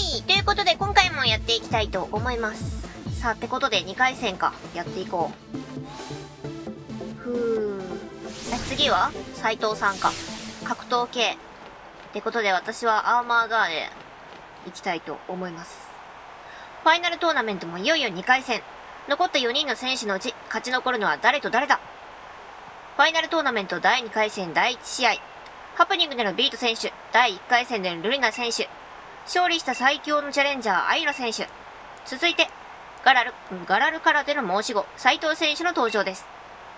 イということで今回もやっていきたいと思います。さあ、ってことで2回戦か。やっていこう。次は斉藤さんか。格闘系。ってことで私はアーマーガーで行きたいと思います。ファイナルトーナメントもいよいよ2回戦。残った4人の選手のうち勝ち残るのは誰と誰だ。ファイナルトーナメント第2回戦第1試合。ハプニングでのビート選手、第1回戦でのルリナ選手。勝利した最強のチャレンジャー、アイラ選手。続いて、ガラルからでの申し子、斉藤選手の登場です。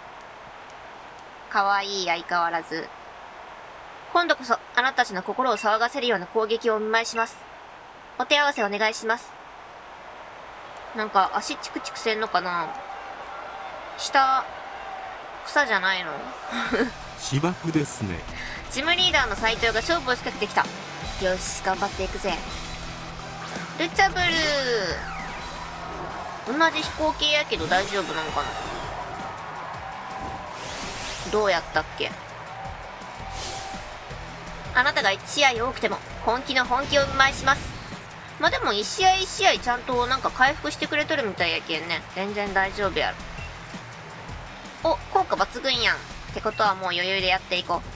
かわいい相変わらず。今度こそ、あなたたちの心を騒がせるような攻撃をお見舞いします。お手合わせお願いします。なんか、足チクチクせんのかな？下、草じゃないの？ 芝生ですね。 ジムリーダーの斉藤が勝負を仕掛けてきた。よし、頑張っていくぜ。ルチャブル。同じ飛行系やけど大丈夫なのかな？どうやったっけ？あなたが1試合多くても本気の本気をお見舞いします。まあ、でも1試合1試合ちゃんとなんか回復してくれとるみたいやけんね。全然大丈夫やろ。お、効果抜群やん。ってことはもう余裕でやっていこう。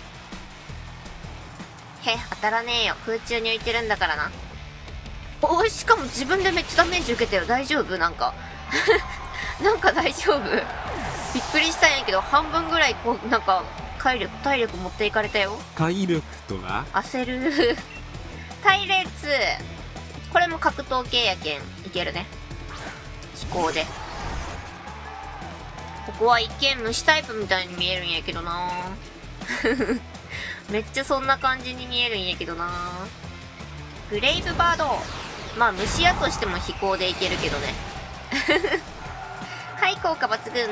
へ、当たらねえよ。空中に浮いてるんだからな。お、しかも自分でめっちゃダメージ受けたよ。大丈夫？なんか。なんか大丈夫？びっくりしたんやけど、半分ぐらいこう、なんか、体力持っていかれたよ。 体力とは？ 焦る。隊列。これも格闘系やけん、いけるね。飛行で。ここは一見虫タイプみたいに見えるんやけどなめっちゃそんな感じに見えるんやけどな。グレイブバード。まあ虫矢としても飛行でいけるけどねはい、効果抜群。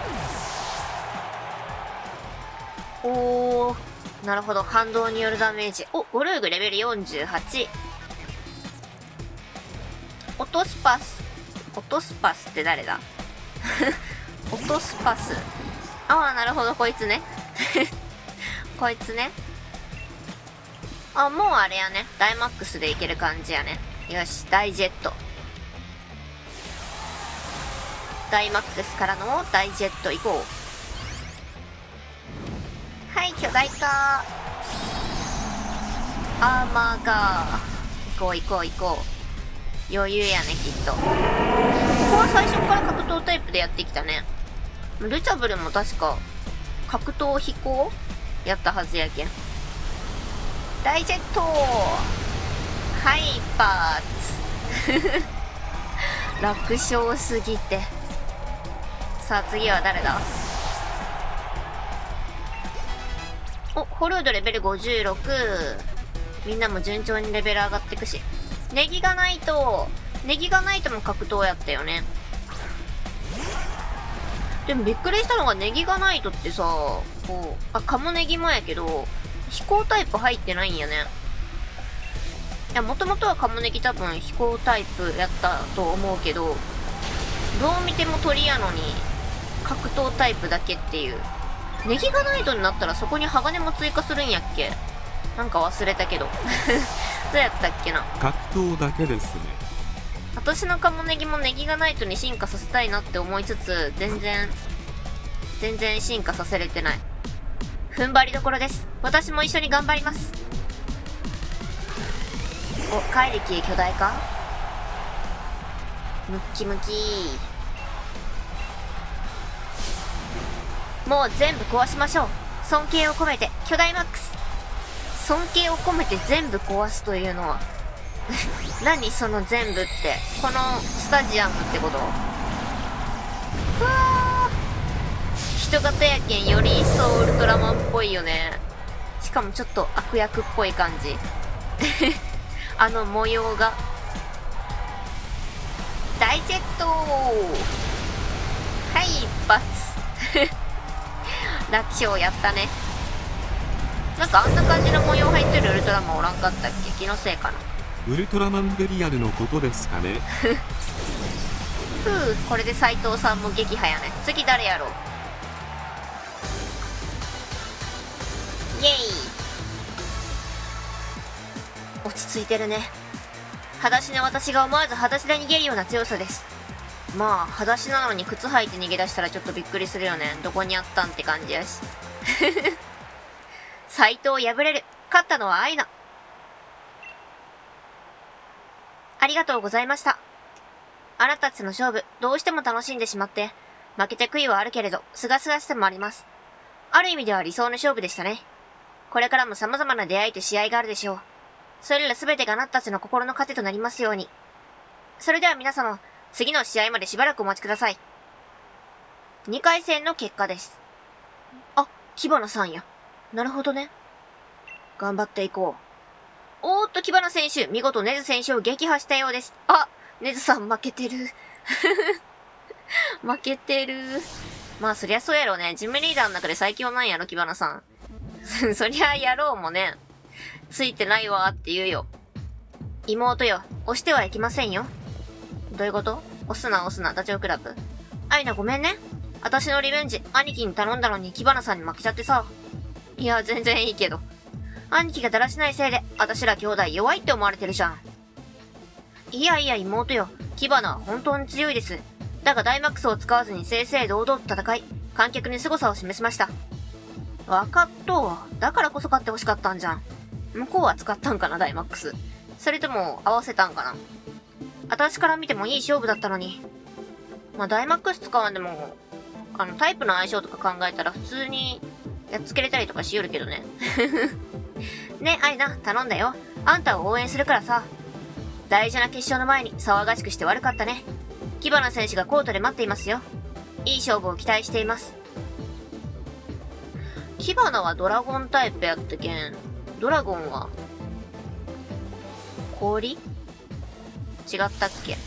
おー、なるほど。反動によるダメージ。お、ゴルーグレベル48。オトスパスって誰だオトスパス。ああ、なるほど、こいつね。こいつね。あ、もうあれやね。ダイマックスでいける感じやね。よし、大ジェット。ダイマックスからの大ジェット行こう。はい、巨大化。アーマーガー。行こう。余裕やね、きっと。ここは最初から格闘タイプでやってきたね。ルチャブルも確か、格闘飛行やったはずやけん。大ジェットハイパーツ楽勝すぎて。さあ次は誰だ？お、ホルードレベル56。みんなも順調にレベル上がってくし。ネギがないとも格闘やったよね。でもびっくりしたのがネギがないとってさ、こう、あ、カモネギもやけど、飛行タイプ入ってないんやね。いや、もともとはカモネギ多分飛行タイプやったと思うけど、どう見ても鳥やのに、格闘タイプだけっていう。ネギがないとになったらそこに鋼も追加するんやっけ？なんか忘れたけど。どうやったっけな。 格闘だけですね。 私のカモネギもネギがないとに進化させたいなって思いつつ、全然進化させれてない。踏ん張りどころです。私も一緒に頑張ります。お、怪力巨大化？ムッキムキ。もう全部壊しましょう。尊敬を込めて巨大マックス。尊敬を込めて全部壊すというのは何その全部って。このスタジアムってこと？うわー、人型やけんより一層ウルトラマンっぽいよね。しかもちょっと悪役っぽい感じあの模様が。大ジェットはい一発楽勝やったね。なんかあんな感じの模様入ってるウルトラマンおらんかったっけ？気のせいかな。 ウルトラマンベリアルのことですかね。 ふう、これで斉藤さんも撃破やね。次誰やろう？イエイ。落ち着いてるね。 裸足の私が思わず裸足で逃げるような強さです。まあ、裸足なのに靴履いて逃げ出したらちょっとびっくりするよね。どこにあったんって感じやし。斎藤敗れる。勝ったのはアイナ。ありがとうございました。あなたたちの勝負、どうしても楽しんでしまって、負けて悔いはあるけれど、すがすがしさもあります。ある意味では理想の勝負でしたね。これからも様々な出会いと試合があるでしょう。それらすべてがあなたたちの心の糧となりますように。それでは皆様、次の試合までしばらくお待ちください。2回戦の結果です。あ、キバナさんや。なるほどね。頑張っていこう。おーっと、キバナ選手、見事ネズ選手を撃破したようです。あ、ネズさん負けてる。負けてる。まあ、そりゃそうやろね。ジムリーダーの中で最強なんやろ、キバナさん。そりゃ、野郎もね、ついてないわーって言うよ。妹よ、押してはいけませんよ。どういうこと？押すな、ダチョウ倶楽部。アイナごめんね。私のリベンジ、兄貴に頼んだのにキバナさんに負けちゃってさ。いや、全然いいけど。兄貴がだらしないせいで、私ら兄弟弱いって思われてるじゃん。いやいや妹よ、キバナは本当に強いです。だがダイマックスを使わずに正々堂々と戦い、観客に凄さを示しました。わかっとう。だからこそ勝って欲しかったんじゃん。向こうは使ったんかな、ダイマックス。それとも合わせたんかな。私から見てもいい勝負だったのに。まあ、ダイマックス使わんでも、タイプの相性とか考えたら普通にやっつけれたりとかしよるけどね。ね、アイナ、頼んだよ。あんたを応援するからさ。大事な決勝の前に騒がしくして悪かったね。キバナ選手がコートで待っていますよ。いい勝負を期待しています。キバナはドラゴンタイプやったけん、ドラゴンは、氷？違ったっけ？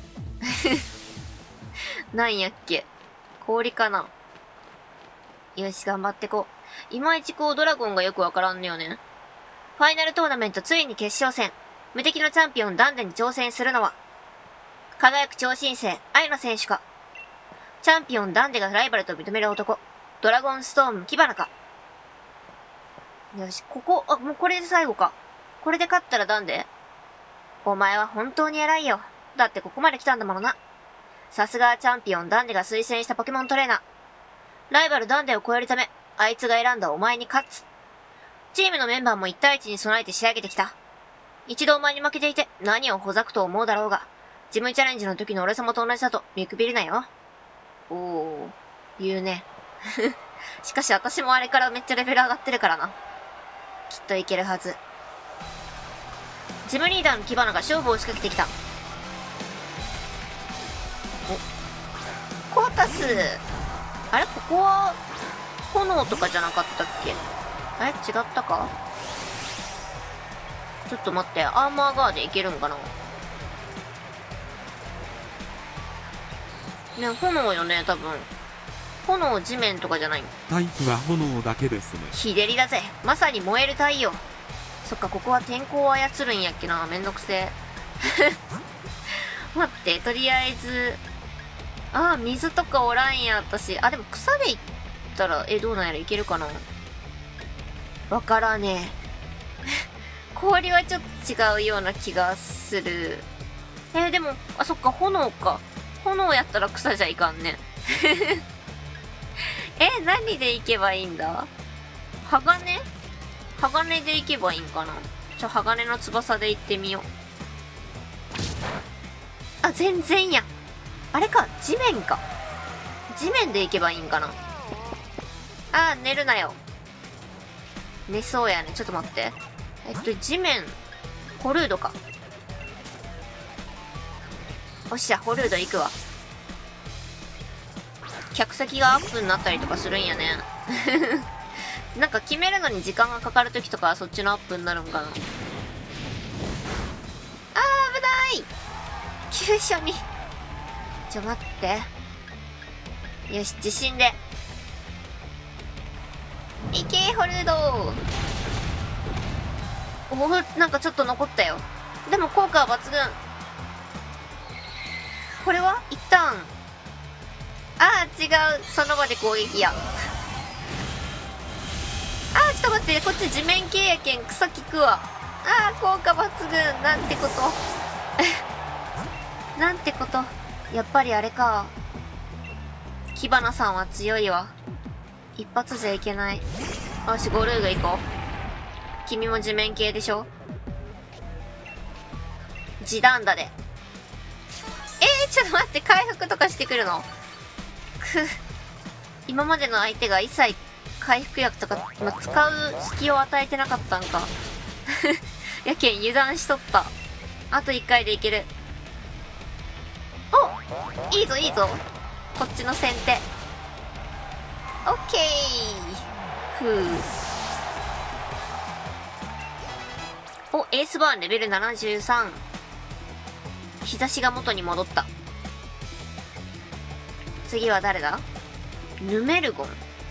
なんやっけ？氷かな？よし、頑張ってこう。いまいちドラゴンがよくわからんのよね。ファイナルトーナメントついに決勝戦。無敵のチャンピオンダンデに挑戦するのは、輝く超新星、アイナ選手か。チャンピオンダンデがライバルと認める男、ドラゴンストームキバナか。よし、もうこれで最後か。これで勝ったらダンデ？お前は本当に偉いよ。だってここまで来たんだものな。さすがチャンピオンダンデが推薦したポケモントレーナー。ライバルダンデを超えるため、あいつが選んだお前に勝つ。チームのメンバーも1対1に備えて仕上げてきた。一度お前に負けていて何をほざくと思うだろうが、ジムチャレンジの時の俺様と同じだと見くびるなよ。おー、言うね。しかし私もあれからめっちゃレベル上がってるからな。きっといけるはず。ジムリーダーのキバナが勝負を仕掛けてきた。お、コータス。あれここは、炎とかじゃなかったっけ？あれ違ったか？ちょっと待って、アーマーガーでいけるんかな？ね、炎よね、多分。炎、地面とかじゃない。 タイプは炎だけですね。 日照りだぜ。まさに燃える太陽。そっか、ここは天候を操るんやっけな。めんどくせえ。待って、とりあえず。ああ、水とかおらんや、私。あ、でも草でいったら、どうなんやらいけるかな？わからねえ。氷はちょっと違うような気がする。でも、あ、そっか、炎か。炎やったら草じゃいかんね。何で行けばいいんだ？鋼で行けばいいんかな？鋼の翼で行ってみよう。あ、全然やん。あれか、地面か。地面で行けばいいんかな？あー、寝るなよ。寝そうやね。ちょっと待って。地面、ホルードか。おっしゃ、ホルード行くわ。客席がアップになったりとかするんやね。なんか決めるのに時間がかかるときとかはそっちのアップになるんかな。あー、危ない急所に。待って。よし、自信で。いけー、ホルード。なんかちょっと残ったよ。でも効果は抜群。これは一旦。あー、違う。その場で攻撃や。あー、ちょっと待って。こっち地面系やけん草効くわ。あー、効果抜群。なんてこと。 なんてこと。やっぱりあれか。キバナさんは強いわ。一発じゃいけない。よし、ゴルーグ行こう。君も地面系でしょ？地団打で。ちょっと待って、回復とかしてくるの？今までの相手が一切回復薬とか、使う隙を与えてなかったんか。やけん油断しとった。あと1回でいける。お、いいぞいいぞ。こっちの先手。オッケー。お、エースバーンレベル73。日差しが元に戻った。次は誰だ？ヌメルゴン。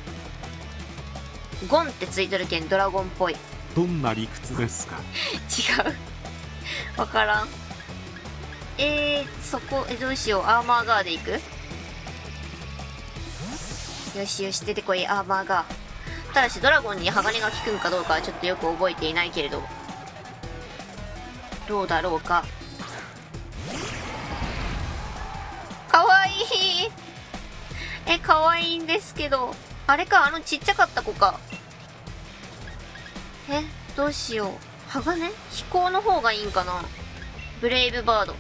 ゴンってついてるけんドラゴンっぽい。 どんな理屈ですか？ 違う。わからん。どうしよう。アーマーガーでいく？よしよし、出てこい、アーマーガー。ただし、ドラゴンに鋼が効くんかどうかはちょっとよく覚えていないけれど。どうだろうか。かわいい。かわいいんですけど。あれか、ちっちゃかった子か。どうしよう。鋼？飛行の方がいいんかな。ブレイブバード。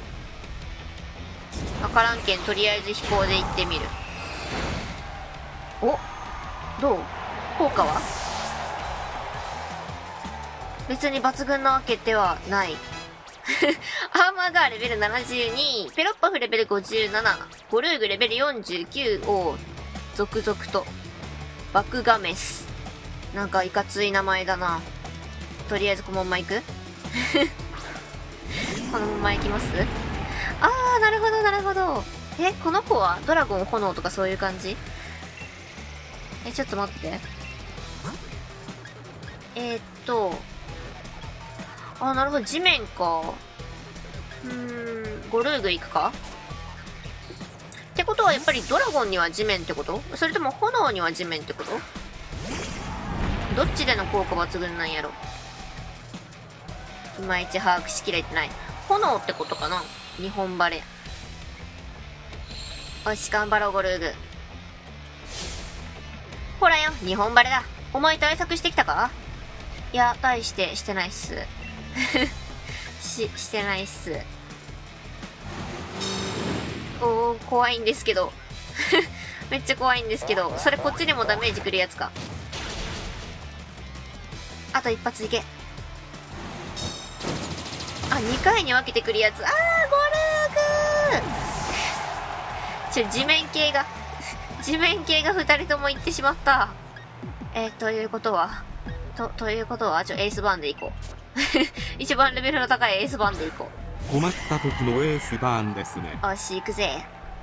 わからんけん、とりあえず飛行で行ってみる。お、どう？効果は別に抜群なわけではない。アーマーガーレベル72、ペロッパフレベル57、ゴルーグレベル49を続々と。バクガメス。なんかいかつい名前だな。とりあえずこのまま行く？このまま行きます？なるほどなるほど。この子はドラゴン炎とかそういう感じ？ちょっと待って。なるほど、地面か。ゴルーグ行くか？ってことはやっぱりドラゴンには地面ってこと？それとも炎には地面ってこと？どっちでの効果抜群なんやろ？いまいち把握しきれてない。炎ってことかな？日本バレ。よし、頑張ろう、ゴルーグ。ほらよ、日本バレだ。お前対策してきたか？いや、大してしてないっす。してないっす。怖いんですけど。めっちゃ怖いんですけど。それこっちにもダメージくるやつか。あと一発いけ。2回に分けてくるやつ。ゴルーグー。地面系が2人とも行ってしまった。ということは、エースバーンで行こう。一番レベルの高いエースバーンで行こう。 困った時のエースバーンですね。 よし、行くぜ。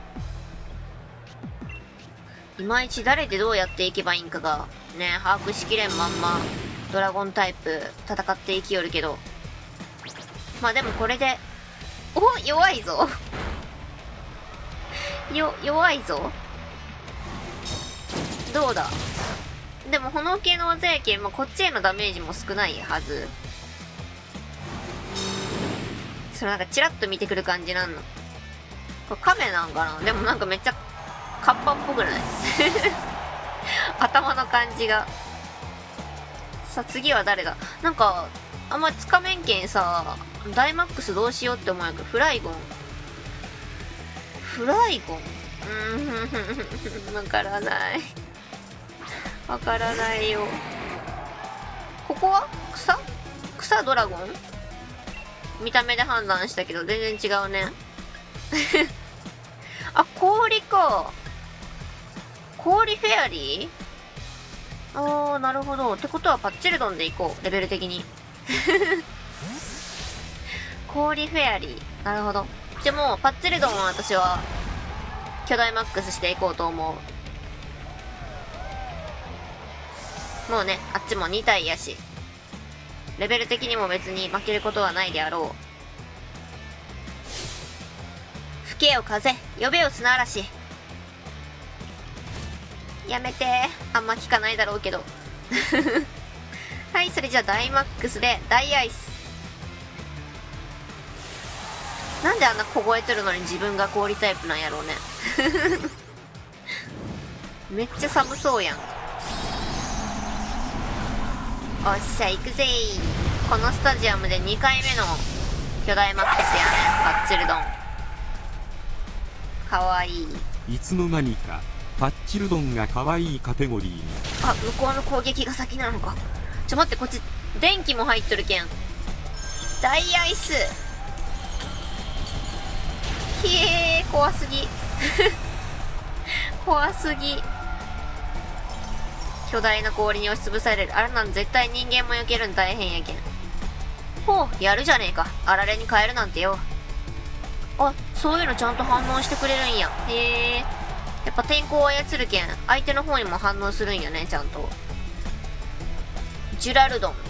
いまいち誰でどうやっていけばいいんかが、ね、把握しきれんまんま、ドラゴンタイプ戦っていきよるけど。まあでもこれで、弱いぞ。弱いぞ。どうだ？でも炎系の技やけん、こっちへのダメージも少ないはず。なんかチラッと見てくる感じなんの。これ亀なんかな？でもなんかめっちゃカッパっぽくない？頭の感じが。さあ次は誰だ？なんかあんまつかめんけんさ、ダイマックスどうしようって思うやけど、フライゴンわからない。わからないよ。ここは草ドラゴン？見た目で判断したけど全然違うね。氷か。氷フェアリー？なるほど。ってことはパッチルドンでいこう、レベル的に。氷フェアリー。なるほど。でも、パッチルドンは私は、巨大マックスしていこうと思う。もうね、あっちも2体やし。レベル的にも別に負けることはないであろう。吹けよ風、呼べよ砂嵐。やめて。あんま効かないだろうけど。はい、それじゃあダイマックスで大アイス。 なんであんな凍えてるのに自分が氷タイプなんやろうね。めっちゃ寒そうやん。おっしゃ、行くぜー。このスタジアムで2回目の巨大マックスやね。パッチルドン。かわいい。 いつの間にかパッチルドンが可愛いカテゴリーに。 あ、向こうの攻撃が先なのか。待って、こっち電気も入っとるけん。大アイス。ひえー、怖すぎ。怖すぎ。巨大な氷に押しつぶされる。あれなん絶対人間も避けるん大変やけん。ほう、やるじゃねえか。あられに変えるなんてよ。あ、そういうのちゃんと反応してくれるんや。へえ。やっぱ天候を操るけん、相手の方にも反応するんやね、ちゃんと。ジュラルドン。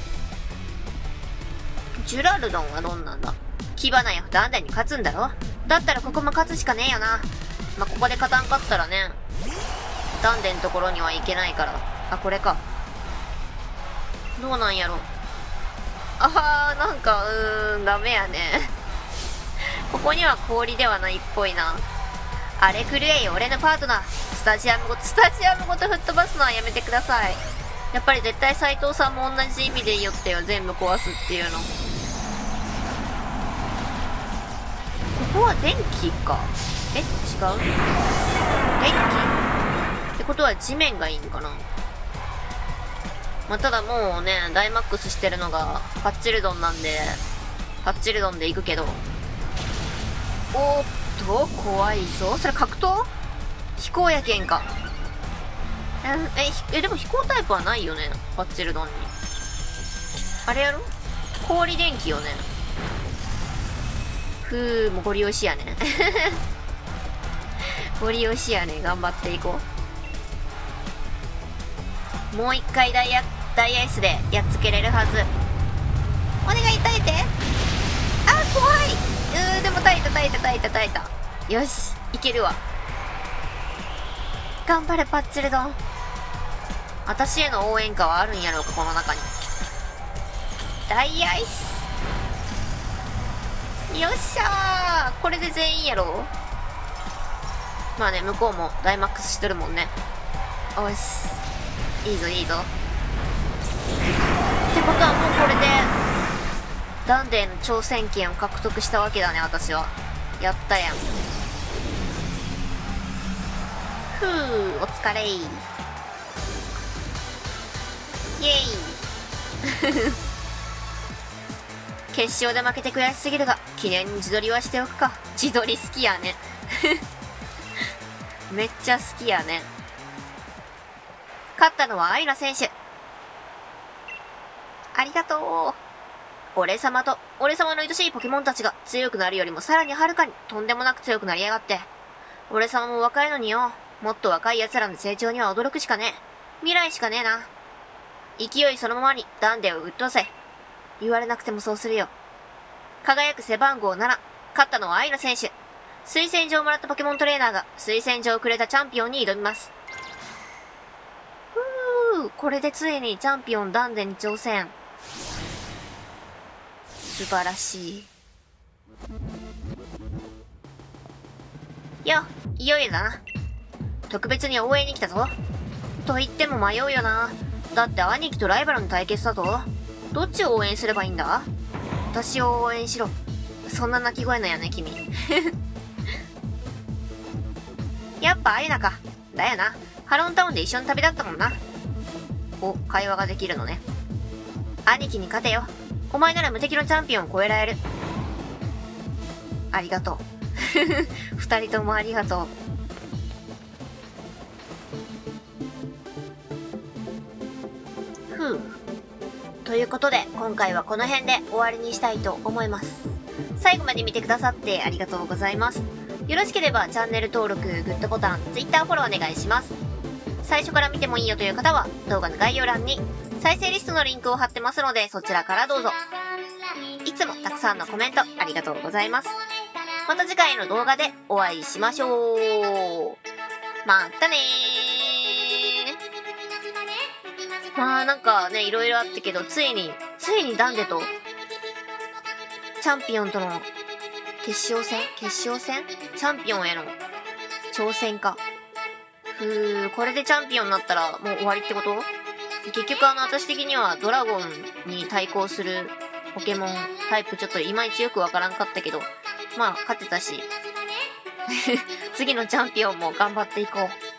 ジュラルドンはどんなんだ？キバナやダンデに勝つんだろ？だったらここも勝つしかねえよな。まあ、ここで勝たんかったらね、ダンデのところには行けないから。あ、これか。どうなんやろ。あー、なんか、ダメやね。ここには氷ではないっぽいな。あれ狂えよ、俺のパートナー。スタジアムごと吹っ飛ばすのはやめてください。やっぱり絶対斉藤さんも同じ意味で言ってよ、全部壊すっていうの。ここは電気か。違う？電気ってことは地面がいいんかな。まあ、ただもうね、ダイマックスしてるのがパッチルドンなんで、パッチルドンで行くけど。おーっと、怖いぞ。それ格闘？飛行やけんか。でも飛行タイプはないよね、パッチルドンに。あれやろ？氷電気よね。もうゴリ押しやね。ゴリ押しやね。頑張っていこう。もう一回ダイアイスでやっつけれるはず。お願い、耐えて。あ、怖い。でも耐えた。よし、いけるわ。頑張れ、パッチルドン。私への応援歌はあるんやろうか、この中に。ダイアイス。よっしゃー。これで全員やろ。まあね、向こうもダイマックスしてるもんね。おし。いいぞ。ってことはもうこれで、ダンデーの挑戦権を獲得したわけだね、私は。やったやん。お疲れい。イエイ。決勝で負けて悔しすぎるが、記念に自撮りはしておくか。自撮り好きやね。めっちゃ好きやね。勝ったのはアイラ選手。ありがとう。俺様の愛しいポケモンたちが強くなるよりもさらにはるかにとんでもなく強くなりやがって。俺様も若いのによ。もっと若い奴らの成長には驚くしかねえ。未来しかねえな。勢いそのままにダンデを撃っとせ。言われなくてもそうするよ。輝く背番号7。勝ったのはアイラ選手。推薦状をもらったポケモントレーナーが推薦状をくれたチャンピオンに挑みます。これでついにチャンピオンダンデに挑戦。素晴らしい。いよいよだな。特別に応援に来たぞ。と言っても迷うよな。だって兄貴とライバルの対決だぞ。どっちを応援すればいいんだ？私を応援しろ。そんな鳴き声のやね、君。やっぱアイナか。だよな。ハロンタウンで一緒に旅立ったもんな。会話ができるのね。兄貴に勝てよ。お前なら無敵のチャンピオンを超えられる。ありがとう。二人ともありがとう。ということで、今回はこの辺で終わりにしたいと思います。最後まで見てくださってありがとうございます。よろしければチャンネル登録、グッドボタン、Twitter フォローお願いします。最初から見てもいいよという方は、動画の概要欄に再生リストのリンクを貼ってますので、そちらからどうぞ。いつもたくさんのコメントありがとうございます。また次回の動画でお会いしましょう。またねー。まあなんかね、いろいろあったけど、ついにダンデとチャンピオンとの決勝戦チャンピオンへの挑戦か。これでチャンピオンになったらもう終わりってこと？結局私的にはドラゴンに対抗するポケモンタイプちょっといまいちよくわからんかったけど、まあ勝てたし次のチャンピオンも頑張っていこう。